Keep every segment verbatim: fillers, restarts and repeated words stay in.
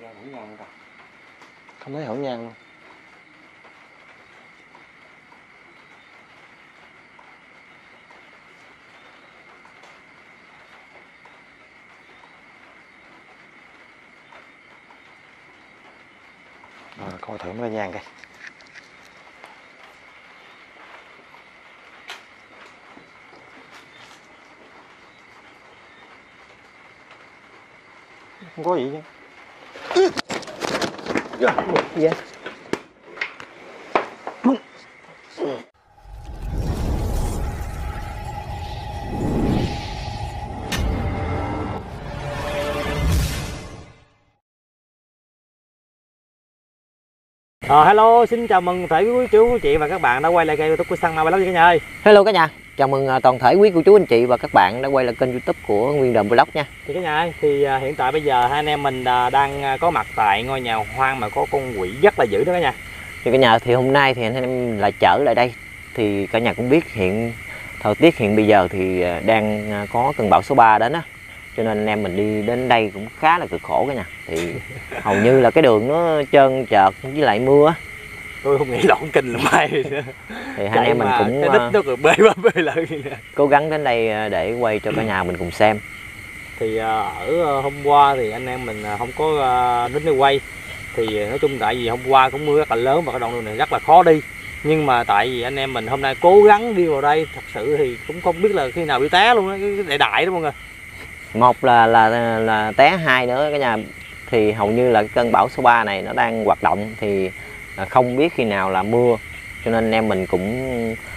hổ nhang rồi. Không thấy hổ nhang luôn. Rồi coi thử cái nhang coi. Không có gì chứ. Dạ. Dạ. Ờ, hello, xin chào mừng thể quý chú, quý chị và các bạn đã quay lại kênh YouTube của Săn Ma Vlog nha cả nhà ơi. Hello cả nhà, chào mừng toàn thể quý cô chú anh chị và các bạn đã quay lại kênh YouTube của Nguyên Đờm Vlog nha. Thì cả nhà ơi, thì uh, hiện tại bây giờ hai anh em mình uh, đang có mặt tại ngôi nhà hoang mà có con quỷ rất là dữ đó cả nhà. Thì cả nhà, thì hôm nay thì anh em lại trở lại đây. Thì cả nhà cũng biết hiện thời tiết hiện bây giờ thì đang có cơn bão số ba đến á, cho nên anh em mình đi đến đây cũng khá là cực khổ cả nhà. Thì hầu như là cái đường nó trơn trợt với lại mưa á. Tôi không nghĩ lộn kinh là mai thì hai anh em mình cũng cái đít nó còn bê qua bê lại cố gắng đến đây để quay cho cả nhà mình cùng xem. Thì ở hôm qua thì anh em mình không có đến đây quay, thì nói chung tại vì hôm qua cũng mưa rất là lớn và cái đoạn đường này rất là khó đi, nhưng mà tại vì anh em mình hôm nay cố gắng đi vào đây, thật sự thì cũng không biết là khi nào bị té luôn á, cái đại đại đó mọi người. Một là là là té, hai nữa cả nhà thì hầu như là cơn bão số ba này nó đang hoạt động, thì không biết khi nào là mưa, cho nên anh em mình cũng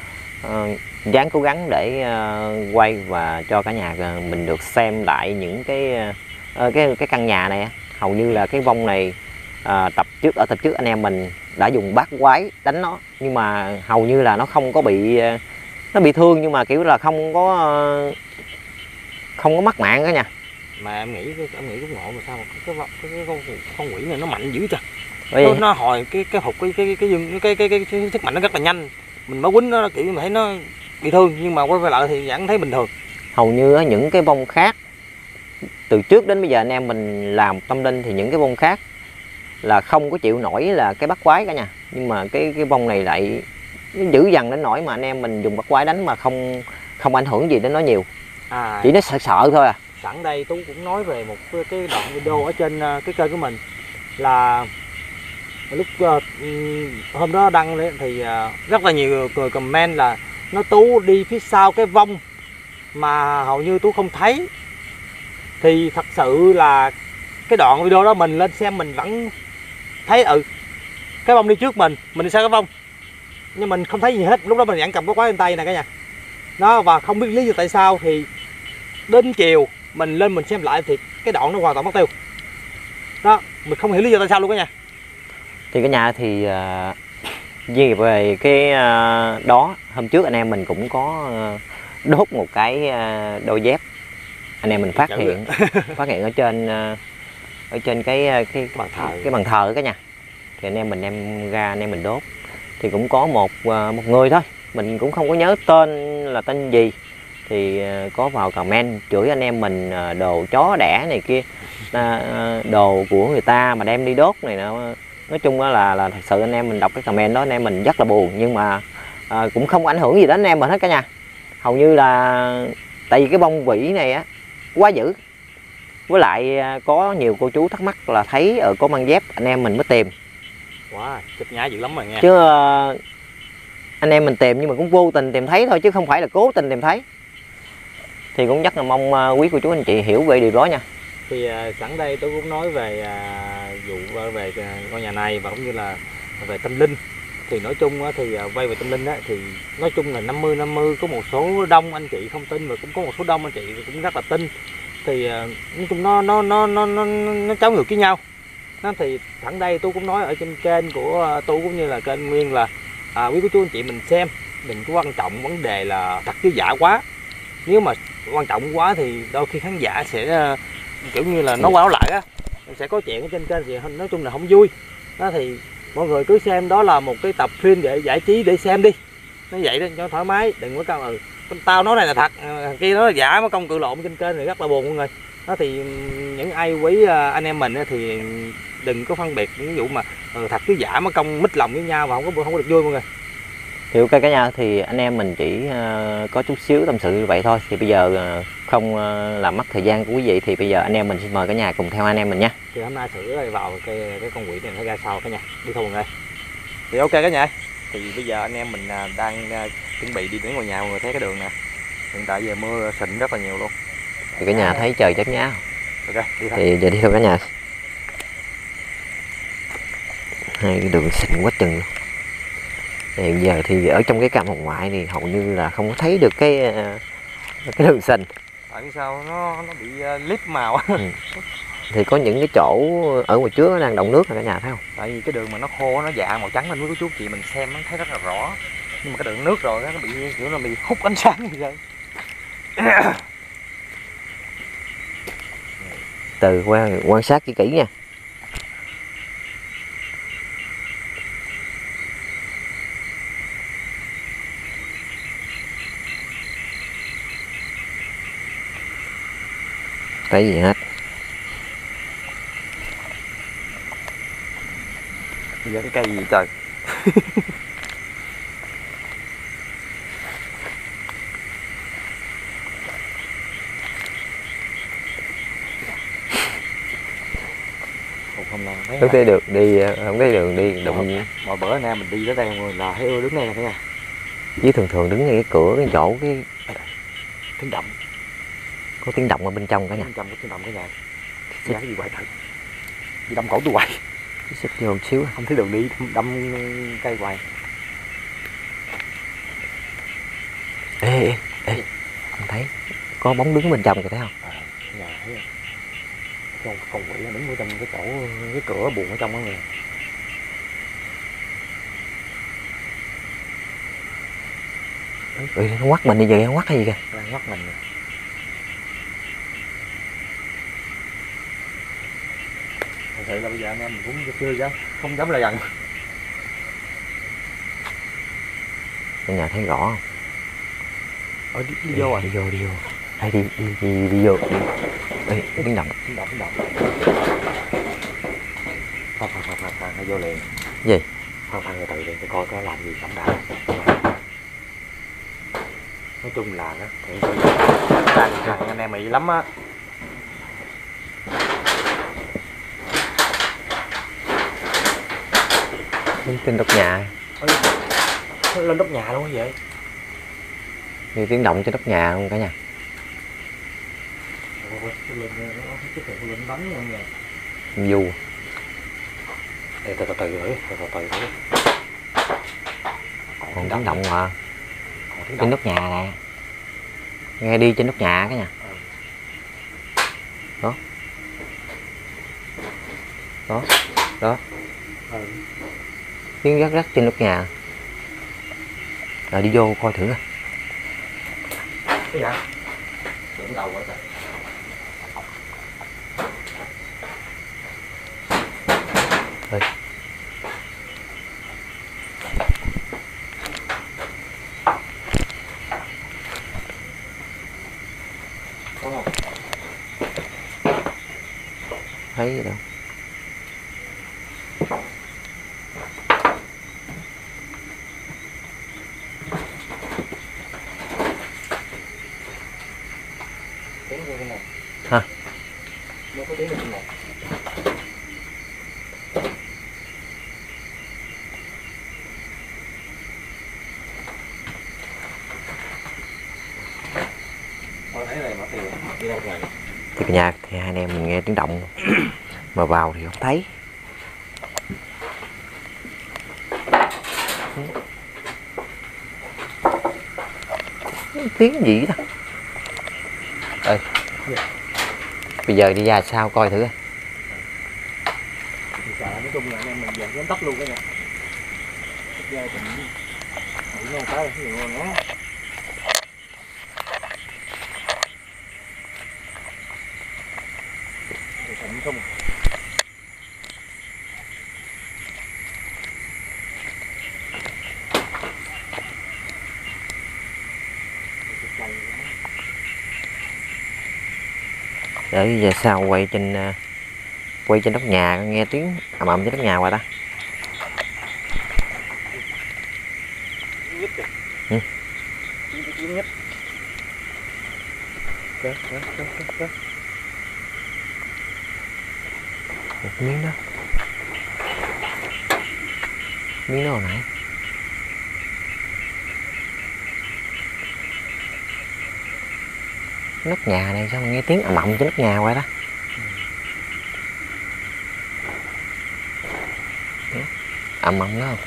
uh, dáng cố gắng để uh, quay và cho cả nhà mình được xem lại những cái uh, cái cái căn nhà này. Hầu như là cái vong này uh, tập trước ở tập trước anh em mình đã dùng bát quái đánh nó, nhưng mà hầu như là nó không có bị uh, nó bị thương, nhưng mà kiểu là không có uh, không có mắc mạng cả nhà. Mà em nghĩ em nghĩ cũng ngộ mà sao mà cái cái, cái, cái con, con quỷ này nó mạnh dữ trời. Nó, nó hồi cái cái hụt cái cái cái cái cái cái, cái, cái sức mạnh nó rất là nhanh, mình mới quýnh nó kiểu như thấy nó bị thương, nhưng mà quay về lại thì vẫn thấy bình thường. Hầu như những cái vong khác từ trước đến bây giờ anh em mình làm tâm linh thì những cái vong khác là không có chịu nổi là cái bắt quái cả nhà, nhưng mà cái cái vong này lại dữ dằn đến nỗi mà anh em mình dùng bắt quái đánh mà không không ảnh hưởng gì đến nó nhiều. À, chỉ nó sợ sợ thôi à. Sẵn đây Tú cũng nói về một cái đoạn video ở trên cái kênh của mình là lúc uh, hôm đó đăng lên thì uh, rất là nhiều người comment là nó Tú đi phía sau cái vong mà hầu như Tú không thấy. Thì thật sự là cái đoạn video đó mình lên xem mình vẫn thấy ừ cái vong đi trước mình, mình đi sau cái vong, nhưng mình không thấy gì hết. Lúc đó mình vẫn cầm cái quái trên tay nè cả nhà đó, và không biết lý do tại sao. Thì đến chiều mình lên mình xem lại thì cái đoạn nó hoàn toàn mất tiêu đó, mình không hiểu lý do tại sao luôn cả nhà. Thì cả nhà thì uh, về về cái uh, đó hôm trước anh em mình cũng có uh, đốt một cái uh, đôi dép, anh em mình phát Chữ hiện phát hiện ở trên uh, ở trên cái cái cái bàn thờ cái bàn thờ cả nhà. Thì anh em mình đem ra anh em mình đốt, thì cũng có một uh, một người thôi, mình cũng không có nhớ tên là tên gì, thì uh, có vào comment chửi anh em mình uh, đồ chó đẻ này kia, uh, đồ của người ta mà đem đi đốt này nọ. Nói chung là là thật sự anh em mình đọc cái comment đó anh em mình rất là buồn, nhưng mà à, cũng không ảnh hưởng gì đến anh em mình hết cả nhà. Hầu như là tại vì cái bông vĩ này á quá dữ, với lại có nhiều cô chú thắc mắc là thấy ở có mang dép anh em mình mới tìm. Wow, chụp nhái dữ lắm rồi nha. Chứ à, anh em mình tìm nhưng mà cũng vô tình tìm thấy thôi, chứ không phải là cố tình tìm thấy. Thì cũng rất là mong quý cô chú anh chị hiểu về điều đó nha. Thì uh, sẵn đây tôi cũng nói về uh, vụ về uh, ngôi nhà này và cũng như là về tâm linh. Thì nói chung uh, thì uh, quay về tâm linh á, thì nói chung là năm mươi năm mươi, có một số đông anh chị không tin và cũng có một số đông anh chị cũng rất là tin. Thì uh, nói chung nó nó nó nó nó, nó trái ngược với nhau. Nó thì sẵn đây tôi cũng nói ở trên kênh của uh, tôi cũng như là kênh Nguyên là uh, quý cô chú anh chị mình xem đừng có quan trọng vấn đề là thật chứ giả quá. Nếu mà quan trọng quá thì đôi khi khán giả sẽ uh, kiểu như là nó qua nó lại á, sẽ có chuyện ở trên kênh thì nói chung là không vui đó. Thì mọi người cứ xem đó là một cái tập phim để giải trí để xem đi, nó vậy đó cho thoải mái, đừng có cao ừ tao nói này là thật, kia nói là giả, mà công cự lộn trên kênh này rất là buồn mọi người đó. Thì những ai quý anh em mình thì đừng có phân biệt ví dụ mà ừ, thật với giả mất công mít lòng với nhau mà không có không có được vui mọi người. Thì ok cả nhà, thì anh em mình chỉ uh, có chút xíu tâm sự như vậy thôi. Thì bây giờ uh, không uh, làm mất thời gian của quý vị, thì bây giờ anh em mình xin mời cả nhà cùng theo anh em mình nha. Thì hôm nay thử vào cái cái con quỷ này nó ra sao cả nhà, đi thôi mọi người. Thì ok cả nhà, thì bây giờ anh em mình đang uh, chuẩn bị đi đến ngôi nhà. Mọi người thấy cái đường nè, hiện tại giờ mưa xịn rất là nhiều luôn. Thì cả nhà thấy trời chớp nhá. Ok, đi thôi. Thì giờ đi thôi cả nhà. Hai cái đường xịn quá chừng luôn. Thì hiện giờ thì ở trong cái căn phòng ngoại thì hầu như là không có thấy được cái cái đường xanh. Tại vì sao nó nó bị uh, líp màu. Ừ. Thì có những cái chỗ ở ngoài trước nó đang đọng nước rồi cả nhà thấy không? Tại vì cái đường mà nó khô nó dạ màu trắng lên với chú chị mình xem nó thấy rất là rõ. Nhưng mà cái đường nước rồi đó, nó bị kiểu là bị hút ánh sáng như vậy. Từ quan quan sát kỹ kỹ nha. Thấy gì hết. Bây giờ cái cây gì trời. Hôm nào Không thấy được đi, không thấy đường đi đụng. Mọi bữa anh em mình đi tới đây là thấy ưa đứng đây nè cả nhà. Với thường thường đứng ngay cái cửa cái chỗ cái Tiếng động. có tiếng động ở bên trong cả nhà. Bên trong có tiếng động cả nhà. Giá cái gì hoài thật. Đi đâm cổ tôi hoài. Xích vô một xíu. Không thấy đường đi, đâm cây hoài. Ê ê ê. Không thấy. Có bóng đứng bên trong kìa thấy không? À, nhà thấy không? Con con quỷ nó đứng ở trong cái chỗ cái cửa buồn ở trong đó nè. Ừ, nó quắt mình đi vậy, nó quắt hay gì kìa? Đang quắt mình nè. Thật sự là bây giờ anh em mình cũng chưa dám, không dám lại gần. Cả nhà thấy rõ không? Ở đi, đi vô rồi. Đi vô, đi vô. Đây đi, đi, đi, đi vô. Đi. Ê, tiếng động. Tiếng động, tiếng động. Khoan, khoan, khoan, khoan, khoan, nó vô liền. Gì? Khoan, khoan, từ từ, coi có làm gì không đã. Nói chung là nó càng càng anh em bị lắm á. Trên nóc nhà. Nó lên nóc nhà luôn á vậy. Nghe tiếng động trên nóc nhà không cả nhà? Lên bắn luôn nha. Du. Từ từ từ từ từ từ từ từ. Còn tiếng động mà. Trên nóc nhà nè. Nghe đi trên nóc nhà cả nhà. Đó. Đó. Đó. Tiếng rắc rắc trên nóc nhà. Rồi đi vô coi thử coi. Cái gì? Đụng đầu quá trời. Ê. Có không? Thấy gì đâu. Tiếng như thế này. Hả? Nó có tiếng như thế này. Thì cả nhà thì hai anh em mình nghe tiếng động mà vào thì không thấy. Tiếng gì đó. Ê. Bây giờ đi ra sao coi thử. Nói chung là anh em mình dàn cái tóc luôn cả nhà. Ra thì nó một cái là nhiều ngon á. Không. Để về sau quay trên uh, quay trên nóc nhà nghe tiếng ầm ầm trên nóc nhà qua ta. Ừ. Một miếng đó, miếng đó hồi nãy. Nóc nhà này sao mà nghe tiếng ầm ầm trên nóc nhà qua đó. Ầm ầm đó không?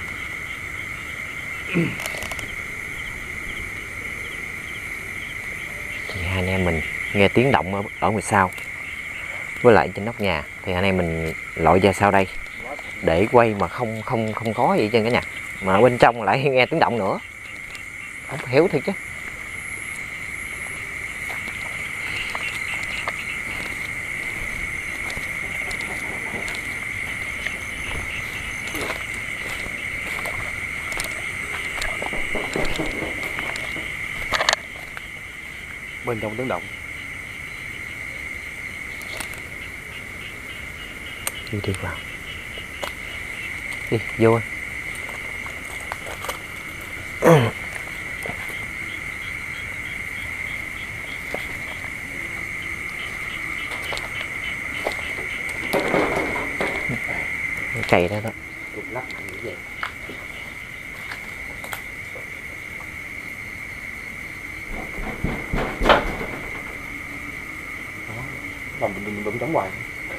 Thì hai anh em mình nghe tiếng động ở, ở ngoài sau với lại trên nóc nhà, thì anh em mình lội ra sau đây để quay mà không không không có gì trên cả nhà, mà bên trong lại nghe tiếng động nữa, không hiểu thiệt chứ. Bên trong tiếng động. Đi đi vào. Đi vô. Cây đó đó. Lắc mạnh như vậy. Làm đừng đụng chống hoài.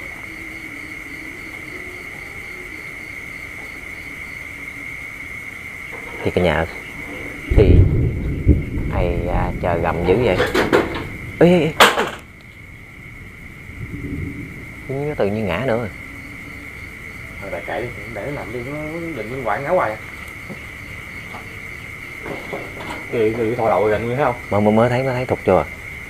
Thì cả nhà thì ai à, chờ gầm dữ vậy. Ê, ê, ê. Nó tự nhiên ngã nữa rồi. Thôi đại kệ đi, để nó nằm đi, nó định nguyên quạng ngáo hoài. Cái cái thò đầu gần nguyên thấy không? Mà mới mới thấy mới thấy thục chưa?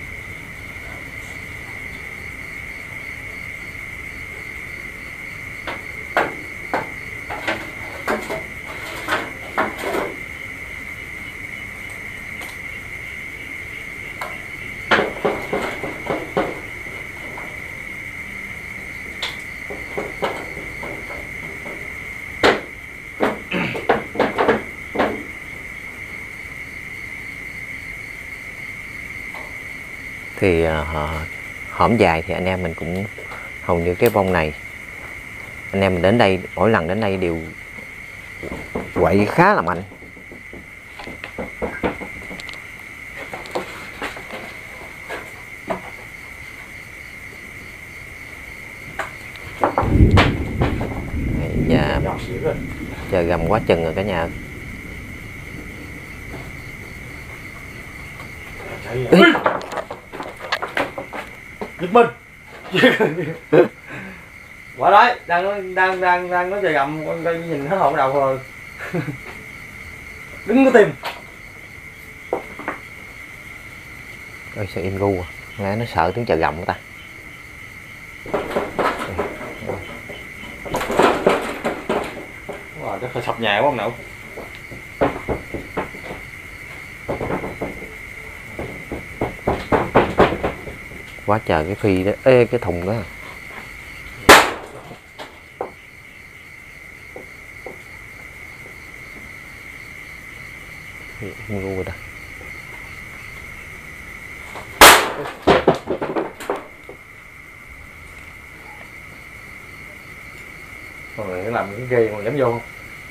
Thì uh, hổm dài thì anh em mình cũng hầu như cái vong này anh em mình đến đây mỗi lần đến đây đều quậy khá là mạnh. Và chờ gầm quá chừng rồi cả nhà. Ê. Giật mình. Quả đấy, đang đang đang đang nói trời gầm, con coi nhìn hết hồn đầu rồi. Đứng có tìm. Ôi sao im gu à, nghe nó sợ tiếng chờ gầm của ta. Wow, chắc phải sập nhà quá ông nội. Quá trời cái phi đó, ê cái thùng đó. Không gu rồi đó. Mọi người làm cái ghê mà dám vô không?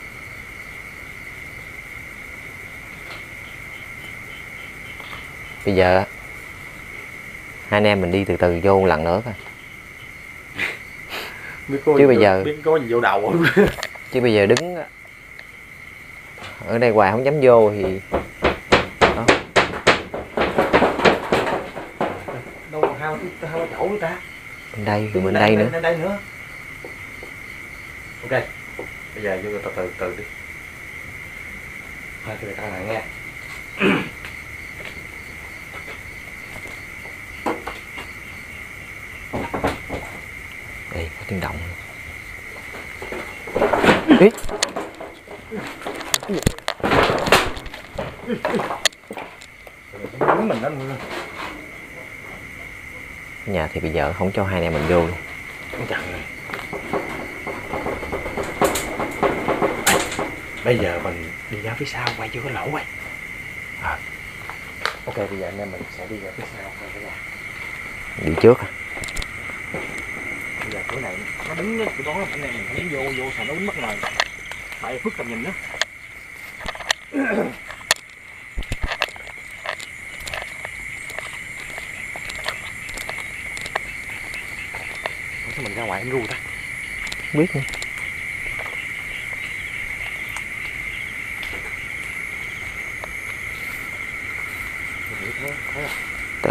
Bây giờ hai anh em mình đi từ từ vô một lần nữa coi. Chứ bây giờ biết có gì vô đầu không? chứ bây giờ đứng ở đây hoài không dám vô thì đó. Đâu mà hao hao chỗ người ta. Bên đây rồi bên đây nữa. Bên đây nữa. Ok. Bây giờ vô từ từ từ đi. Thôi từ từ lại nha. Đây có tiếng động. Ý. Bắn mình đó. Nhà thì bây giờ không cho hai anh em mình vô luôn. Chặn này. Bây giờ mình đi ra phía sau quay chưa có lỗ quay. À. Ok, bây giờ anh em mình sẽ đi ra phía sau quay cả nhà. Đi trước à? Bây giờ chỗ này nó đứng cái đó anh em mình phải vô vô sao nó đứng mất rồi. Bảy phút tầm nhìn đó. Sao mình ra ngoài em ru ta? Không biết nữa. Tự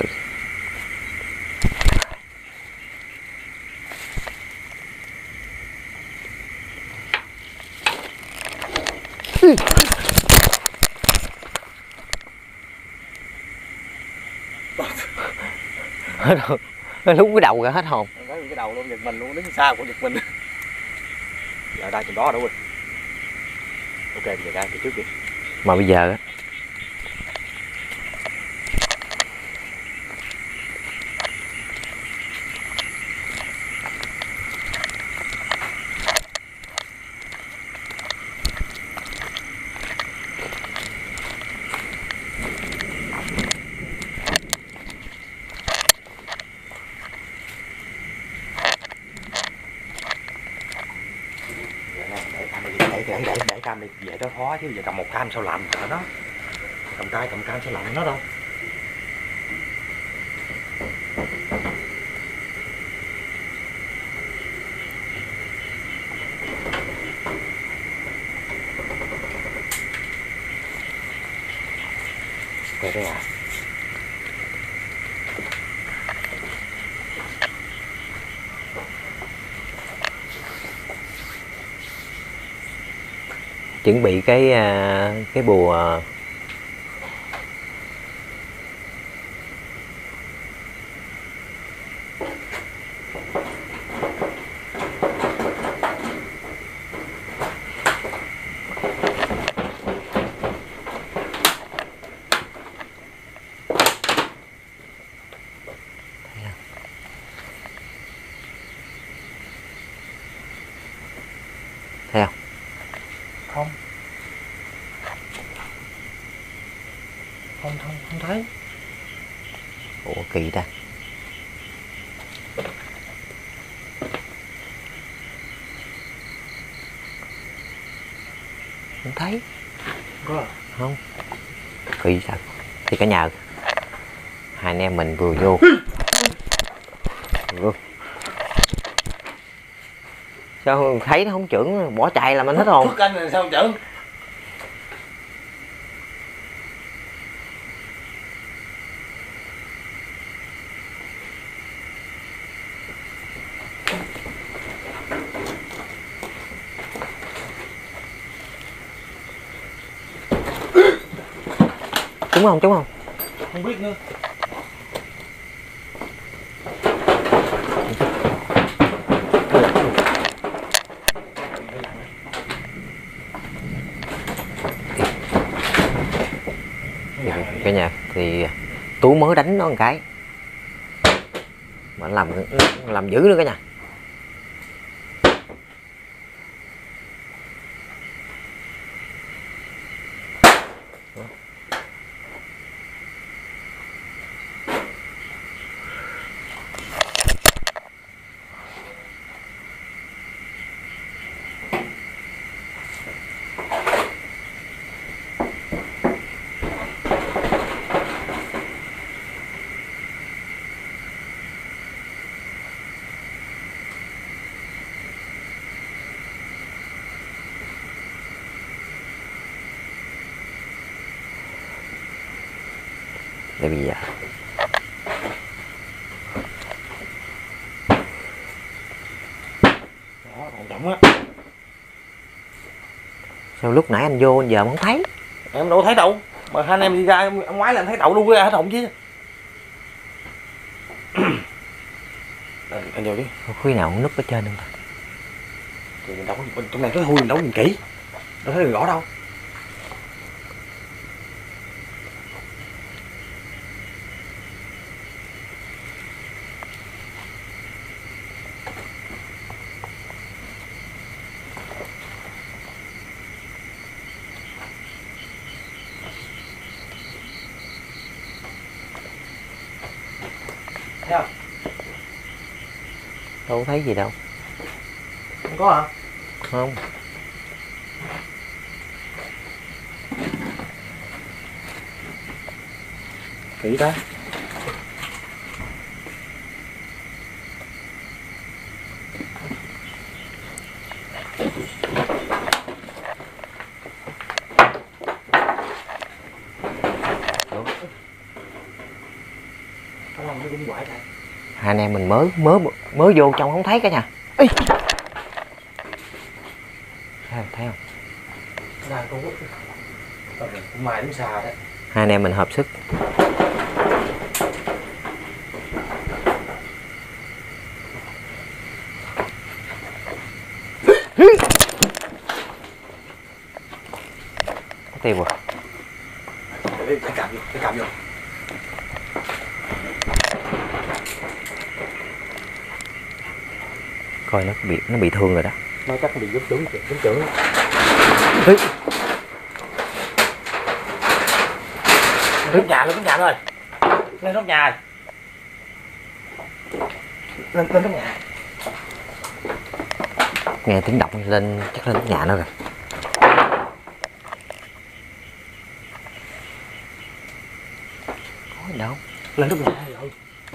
hết hồn. Lúc cái đầu ra hết hồn. Cái cái đầu luôn giật mình luôn, đứng xa cũng giật mình. Giờ ra chừng đó đâu rồi. Ok, bây giờ ra phía trước đi. Mà bây giờ á, để để để để cam đi về đó khó chứ, giờ cầm một cam sao làm ở đó, cầm tay cầm cam sao làm nó đâu. Ok đây à. chuẩn bị cái à, cái bùa thấy không? Không không không không thấy. Ủa kỳ ta. Không thấy. Có Không. Kỳ sao? Thì cả nhà hai anh em mình vừa vô. Sao thấy nó không trưởng, bỏ chạy là mình hết hồn. Phước anh là sao chở. Đúng không? Đúng không? Không biết nữa. Cả nhà thì Tú mới đánh nó một cái mà làm làm dữ nữa cả nhà. Để bây giờ Đó, còn trọng á. sao lúc nãy anh vô giờ mà không thấy? Em đâu thấy đâu. Mà hai anh em đi ra ông ngoái là em thấy đậu luôn ra hết hồn chứ. anh, anh vô đi. Khi nào cũng núp ở trên không ta? Thì mình đâu có trong này cái hôi mình đâu nhìn kỹ. Đâu thấy được rõ đâu. Đâu có thấy gì đâu. Không có hả? Không. Kỹ ta. Hai anh em mình mới mới mới vô trong không thấy cả nhà. Ê. Thấy không? Thấy không? Đang cũng cũng mài đúng xà đấy. Hai anh em mình hợp sức. Có tiêu rồi. Để cầm vô, để cầm vô. Coi nó bị nó bị thương rồi đó. Nó chắc bị giúp trúng trúng trưởng. Ê. Lên nóc nhà, lên nóc nhà rồi. Lên nóc nhà. Lên lên nóc nhà. Nghe tiếng động lên chắc lên nhà nó rồi. Có gì đâu. Lên nóc nhà rồi.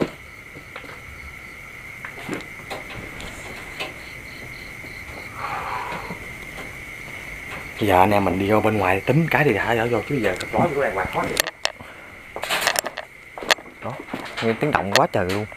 Bây giờ anh em mình đi vô bên ngoài tính cái thì đã rồi chứ bây giờ cặp lói của đàng hoàng khó vậy. Đó, nghe tiếng động quá trời luôn.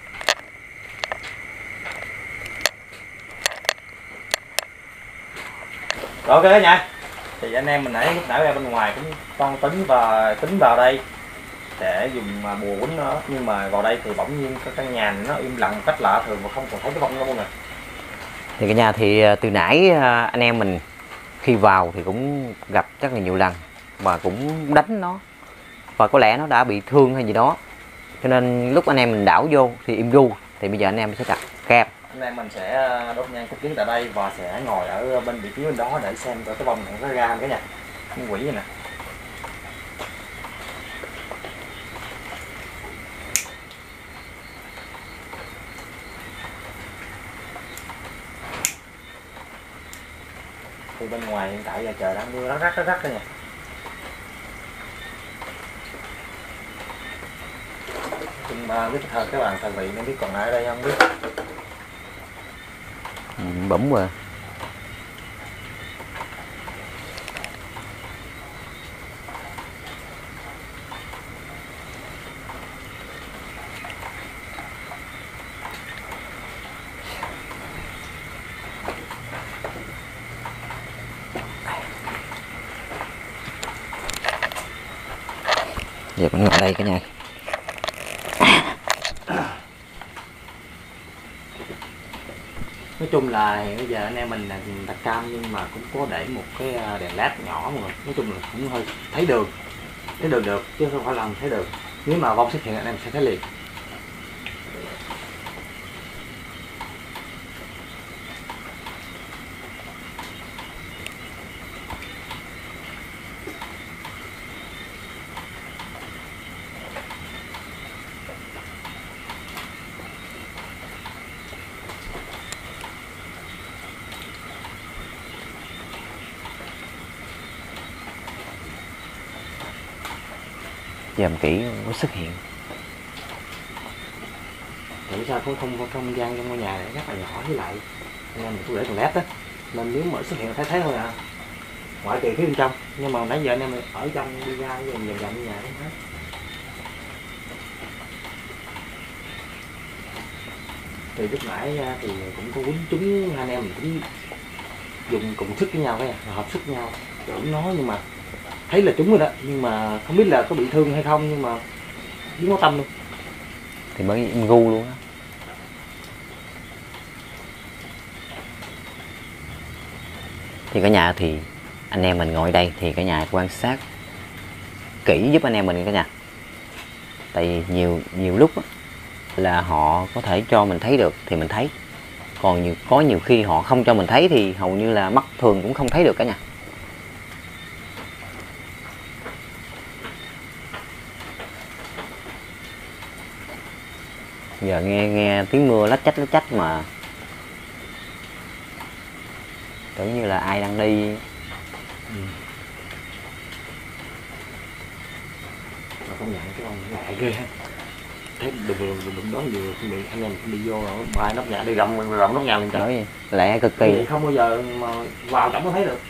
Ok cả nhà, thì anh em mình nãy lúc nãy ra bên ngoài cũng con tính và tính vào đây để dùng mà bùa quýnh nó, nhưng mà vào đây thì bỗng nhiên cái căn nhà này nó im lặng một cách lạ thường và không còn thấy cái bông đâu luôn nè. Thì cả nhà thì từ nãy anh em mình khi vào thì cũng gặp rất là nhiều lần và cũng đánh nó và có lẽ nó đã bị thương hay gì đó, cho nên lúc anh em mình đảo vô thì im ru. Thì bây giờ anh em sẽ đặt kẹp. Anh em mình sẽ đốt nhang cúng kiến tại đây và sẽ ngồi ở bên vị trí bên đó để xem coi cái bông này nó ra không cả nhà. Con quỷ này nè. Thì bên ngoài hiện tại giờ trời đang mưa nó rắc rắc rắc đây nha. Nhưng mà biết thờ các bạn thần vị nên biết còn ai ở đây không biết. Ừ, bấm rồi. Giờ mình ngồi đây cả nhà. Nói chung là hiện bây giờ anh em mình là đặt cam nhưng mà cũng có để một cái đèn led nhỏ mọi người. Nói chung là cũng hơi thấy đường, thấy đường được chứ không phải là thấy được. Nếu mà vong xuất hiện anh em sẽ thấy liền. Dòm kỹ có xuất hiện. Tại sao không không không gian trong ngôi nhà này rất là nhỏ, với lại anh em mình cũng để đèn led á nên nếu mà xuất hiện thấy thấy thôi à, ngoại trừ phía bên trong. Nhưng mà nãy giờ anh em mình ở trong đi ra vòng vòng vòng như nhà không hết. Thì lúc nãy thì cũng có quýnh chúng anh em mình cũng dùng cùng sức với nhau cái hợp sức với nhau tưởng nó, nhưng mà thấy là chúng rồi đó, nhưng mà không biết là có bị thương hay không, nhưng mà biết có tâm luôn Thì mới im gu luôn á. Thì cả nhà thì anh em mình ngồi đây thì cả nhà quan sát kỹ giúp anh em mình cả nhà. Tại vì nhiều nhiều lúc á, là họ có thể cho mình thấy được thì mình thấy, còn nhiều, có nhiều khi họ không cho mình thấy thì hầu như là mắt thường cũng không thấy được cả nhà. Giờ nghe nghe tiếng mưa lách chách lách chách mà tưởng như là ai đang đi. Ừ. Mà công nhận cái ông ngại ghê ha. Thấy đừng đừng đừng, đừng đón vừa không bị anh em không đi vô rồi ba nóc nhà đi rộng rộng nóc nhà lên trời. Nói gì? Lẹ cực kỳ. Vậy không bao giờ mà vào trong có thấy được.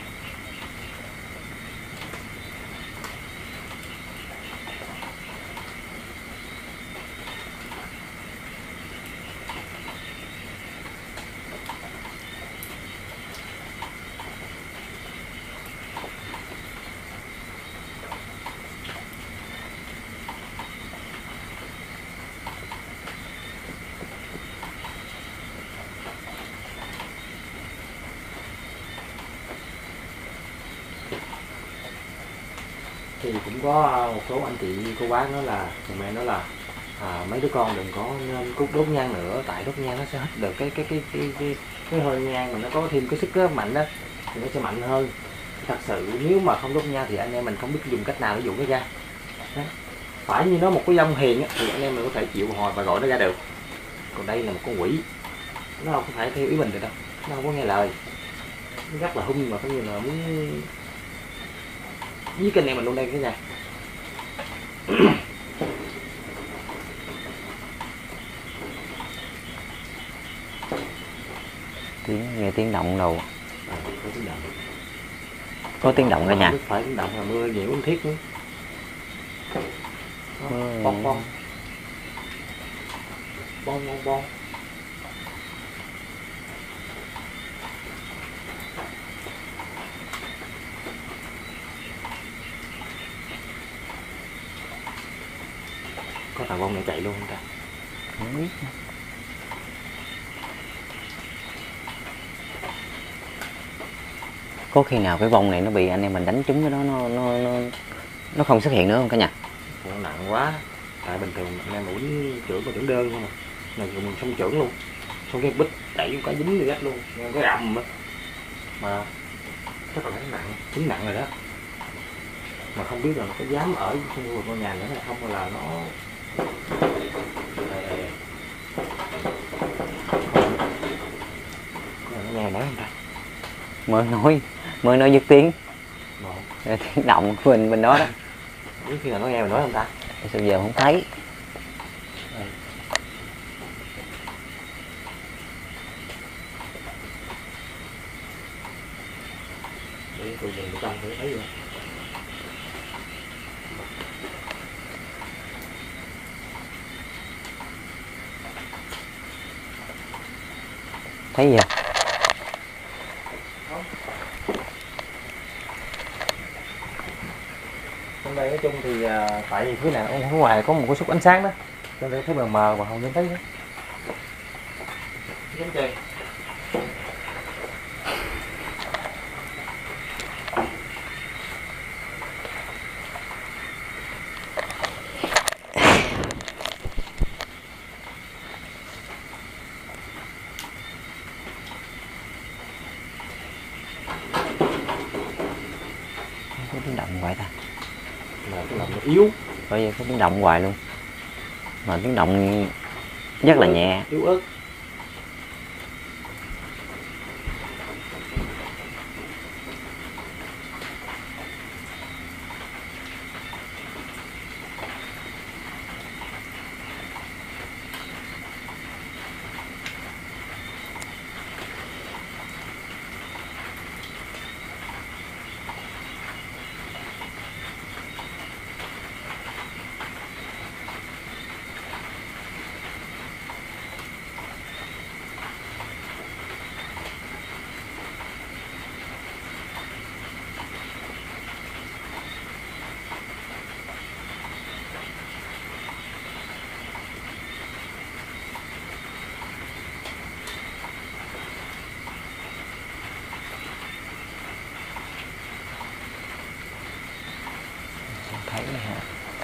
Thì cũng có một số anh chị cô bác nói là mẹ nói là à, mấy đứa con đừng có nên cút đốt nhang nữa, tại đốt nhang nó sẽ hít được cái cái cái cái cái, cái hơi nhang mà nó có thêm cái sức rất mạnh đó thì nó sẽ mạnh hơn. Thật sự nếu mà không đốt nhang thì anh em mình không biết dùng cách nào để dụ nó ra. Đó. Phải như nó một cái dông hiền á, thì anh em mình có thể chịu hồi và gọi nó ra được. Còn đây là một con quỷ, nó không phải theo ý mình được đâu, nó không có nghe lời, nó rất là hung mà có như là muốn giết anh em mình luôn đây cái nhà. Tiếng nghe tiếng động đâu. À, có tiếng động. Có tiếng động cả nhà. Phải tiếng động là mưa nhiều không thiết nữa. Ừ. Bong bong. Bong bong bong. Có thằng bông này chạy luôn không ta? Không biết. Có khi nào cái vong này nó bị anh em mình đánh trúng cái đó nó nó nó, nó không xuất hiện nữa không cả nhà? Nó nặng quá. Tại bình thường anh em uống trưởng và trưởng đơn không à. Này dùng xong trưởng luôn. Xong cái bích đẩy cái dính đi hết luôn. Cái ầm á. Mà chắc là nó nặng, chính nặng rồi đó. Mà không biết là nó có dám ở trong khu vực ngôi nhà nữa hay không, hay là nó nó nghe nói không ta? Mới nói, mới nói dứt tiếng. Một. Tiếng động của mình bên đó đó. Biết khi nào nó nghe mình nói không ta? Sao giờ không thấy? Để tôi nhìn trong thử thấy rồi. Thấy gì? Trong đây nói chung thì à, tại vì phía nào ở ngoài có một cái xúc ánh sáng đó, cho nên thấy mờ mờ mà không dám thấy nữa. Giống chơi. Có tiếng động hoài ta. Mà cái lòng nó yếu. Bởi vì có tiếng động hoài luôn. Mà tiếng động rất là nhẹ. Yếu ớt. Thấy hả?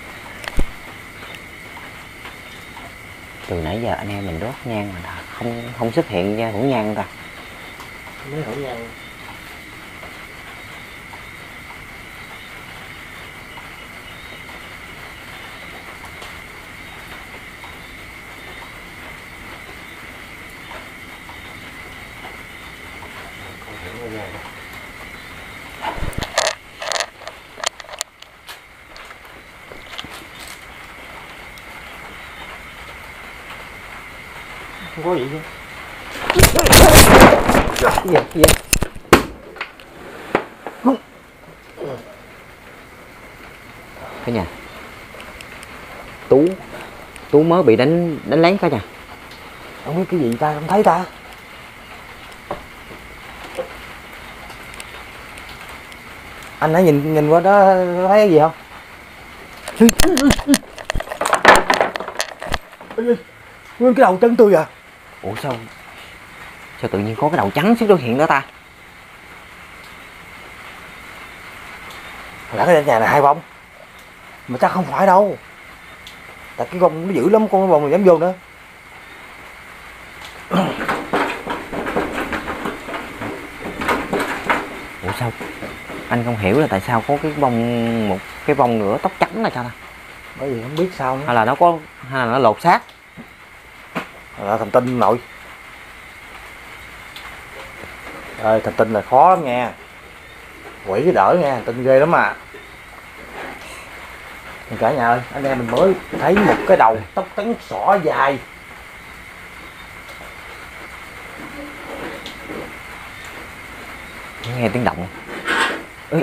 Từ nãy giờ anh em mình đốt nhang mà đã không không xuất hiện ra hũ nhang ta. Mới hổ nhang. Không có gì chứ. Gì vậy? Gì vậy? Cả nhà, Tú Tú mới bị đánh đánh lén cả nhà. Không biết cái gì ta, không thấy ta. Anh hãy nhìn nhìn qua đó thấy cái gì không? Nguyên cái đầu chân tôi à. Ủa sao sao tự nhiên có cái đầu trắng xuất hiện đó ta? Là cái nhà này hai bông. Mà chắc không phải đâu. Tại cái bông nó dữ lắm, con bông này dám vô nữa. Ủa sao anh không hiểu là tại sao có cái bông, một cái bông nữa tóc trắng là sao ta? Bởi vì không biết sao nữa. Hay là nó có, hay là nó lột xác? Là thành tinh nội. Ơi thành tinh là khó lắm nha. Quỷ cái đỡ nha, thành tinh ghê lắm mà. Cả nhà ơi, anh em mình mới thấy một cái đầu tóc trắng xõa dài. Nghe tiếng động. Ê.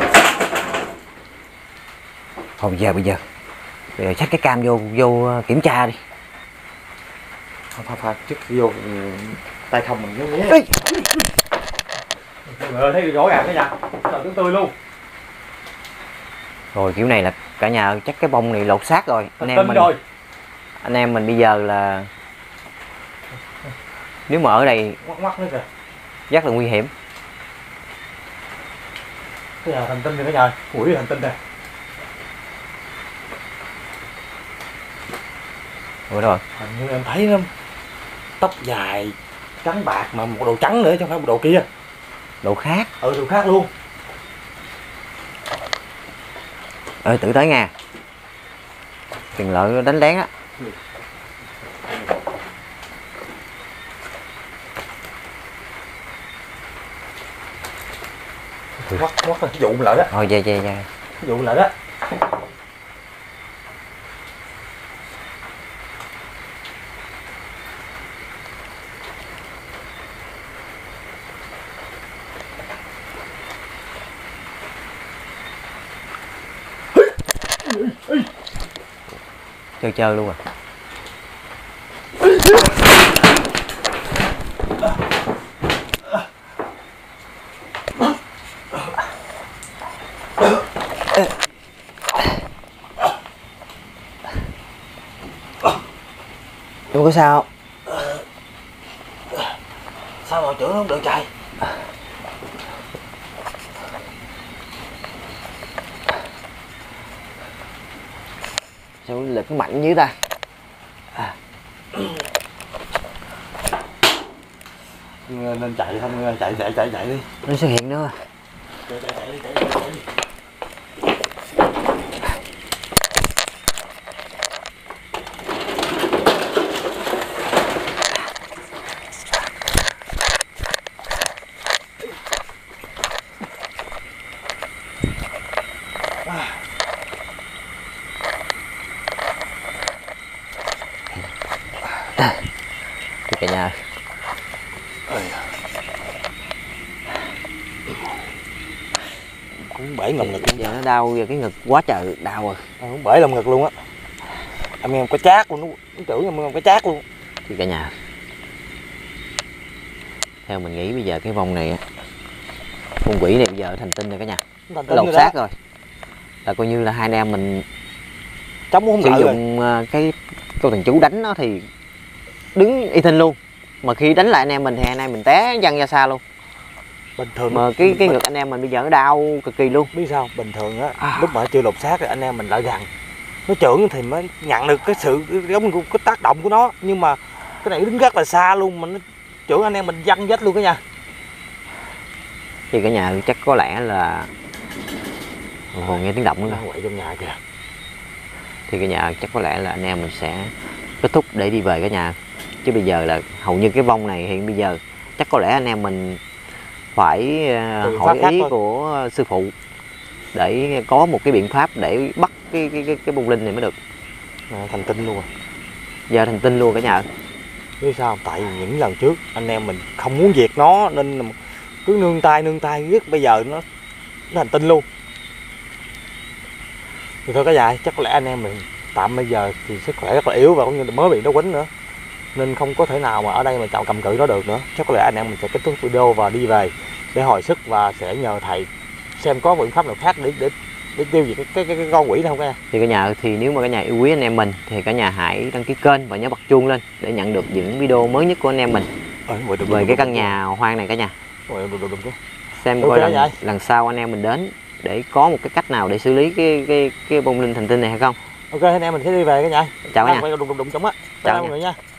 Thôi bây giờ bây giờ bây giờ xách cái cam vô vô kiểm tra đi. Thôi thôi thôi, trước khi vô tay không mình nhớ nhé. Rồi thấy rõ ràng cái nhà. Trời tướng tươi luôn. Rồi kiểu này là cả nhà ơi, chắc cái bông này lột xác rồi. Anh em mình rồi. Anh em mình bây giờ là nếu mà ở đây Ngoắc ngoắc nữa kìa. rất là nguy hiểm. Cái nhà thành tinh rồi cả nhà ơi. Quỷ thành tinh này. Ủa rồi. Hình như em thấy nó tóc dài trắng bạc mà một đồ trắng nữa chứ không phải một đồ kia. Độ khác. Ừ, đồ khác luôn. Ơi tự tới nha. Tiền lợi đánh lén á. Ngoắc ngoắc cái vụ lại đó. Thôi về về về. Cái vụ lại đó. Chơi chơi luôn à. Chú có sao? Sao mà trưởng không được chạy? Sao lực nó mạnh dữ ta. À. Nên chạy không, chạy chạy chạy chạy đi. Nó xuất hiện nữa. Chạy chạy chạy đi, chạy đi, chạy đi. Thì cả nhà cũng bể lồng ngực. giờ nó đau giờ cái ngực quá trời đau rồi. Cũng bể lồng ngực luôn á. Em em có chát luôn, nó chửi em em có chát luôn. Thì cả nhà theo mình nghĩ bây giờ cái vong này á, con quỷ này bây giờ thành tinh rồi cả nhà. Thành Lột xác rồi. Là coi như là hai anh em mình chống không sử lợi dụng rồi. Cái câu thần chú đánh nó thì đứng y thinh luôn, mà khi đánh lại anh em mình thì anh em mình té văng ra xa luôn. Bình thường Mà cái cái ngực anh em mình bây giờ nó đau cực kỳ luôn. Biết sao? Bình thường á, À. lúc mà chưa lột xác thì anh em mình lại gần, nó trưởng thì mới nhận được cái sự giống như cái tác động của nó. Nhưng mà cái này đứng rất là xa luôn, mà nó trưởng anh em mình văng vách luôn cả nhà. Thì cả nhà chắc có lẽ là Ồ, nghe tiếng động nữa. Quậy trong nhà kìa. Thì cả nhà chắc có lẽ là anh em mình sẽ kết thúc để đi về cả nhà. Chứ bây giờ là hầu như cái vong này hiện bây giờ chắc có lẽ anh em mình phải à, Từ hỏi pháp khác ý thôi. của sư phụ để có một cái biện pháp để bắt cái cái cái, cái bông linh này mới được. À, thành tinh luôn à. Giờ thành tinh luôn cả nhà. Biết sao không? Tại vì những lần trước anh em mình không muốn diệt nó nên là cứ nương tay nương tay riết, bây giờ nó nó thành tinh luôn. Thì thôi cả nhà, chắc có lẽ anh em mình tạm bây giờ thì sức khỏe rất là yếu và cũng như là mới bị nó quýnh nữa, nên không có thể nào mà ở đây mà chào cầm cự nó được nữa. Chắc có lẽ anh em mình sẽ kết thúc video và đi về để hồi sức và sẽ nhờ thầy xem có biện pháp nào khác để để để tiêu diệt cái cái, cái, cái con quỷ này không cả nhà. Thì cả nhà, thì nếu mà cả nhà yêu quý anh em mình thì cả nhà hãy đăng ký kênh và nhớ bật chuông lên để nhận được những video mới nhất của anh em mình Ờ, đụng, đụng, về đụng, cái đụng, căn đụng. nhà hoang này cả nhà. Đụng, đụng, đụng, đụng. Xem Ok coi lần, vậy. lần sau anh em mình đến để có một cái cách nào để xử lý cái cái cái bông linh thành tinh này hay không. Ok, anh em mình sẽ đi về cả nhà. Chào cả nhà. Quay đụng đụng đụng chống á. Chào Chào nha. mọi người nha.